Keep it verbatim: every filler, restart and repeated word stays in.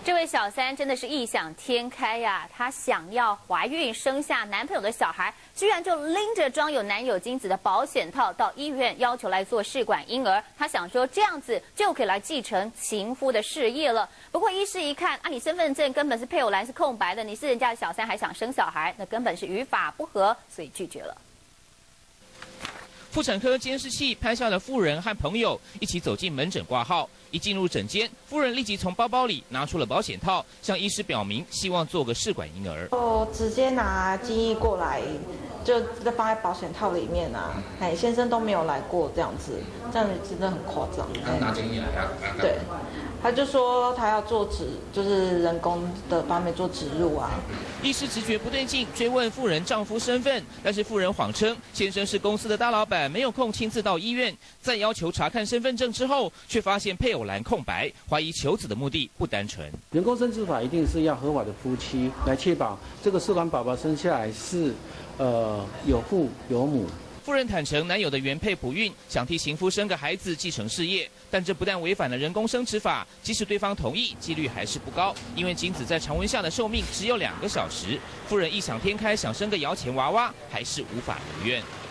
这位小三真的是异想天开呀！她想要怀孕生下男朋友的小孩，居然就拎着装有男友精子的保险套到医院，要求来做试管婴儿。她想说这样子就可以来继承情夫的事业了。不过医师一看啊，你身份证根本是配偶栏是空白的，你是人家的小三还想生小孩，那根本是语法不合，所以拒绝了。 妇产科监视器拍下了妇人和朋友一起走进门诊挂号。一进入诊间，妇人立即从包包里拿出了保险套，向医师表明希望做个试管婴儿。 哦，直接拿精液过来，就放在保险套里面啊。哎，先生都没有来过这样子，这样子真的很夸张。 他拿精液来啊？ 对。 他就说他要做植，就是人工的方面做植入啊。 医师直觉不对劲，追问妇人丈夫身份，但是妇人谎称先生是公司的大老板，没有空亲自到医院。在要求查看身份证之后，却发现配偶栏空白，怀疑求子的目的不单纯。 人工生殖法一定是要合法的夫妻来确保这个试管宝宝生下来是，呃有父有母。 夫人坦承，男友的原配不孕，想替情夫生个孩子继承事业，但这不但违反了人工生殖法，即使对方同意，几率还是不高，因为精子在常温下的寿命只有两个小时。夫人异想天开，想生个摇钱娃娃，还是无法如愿。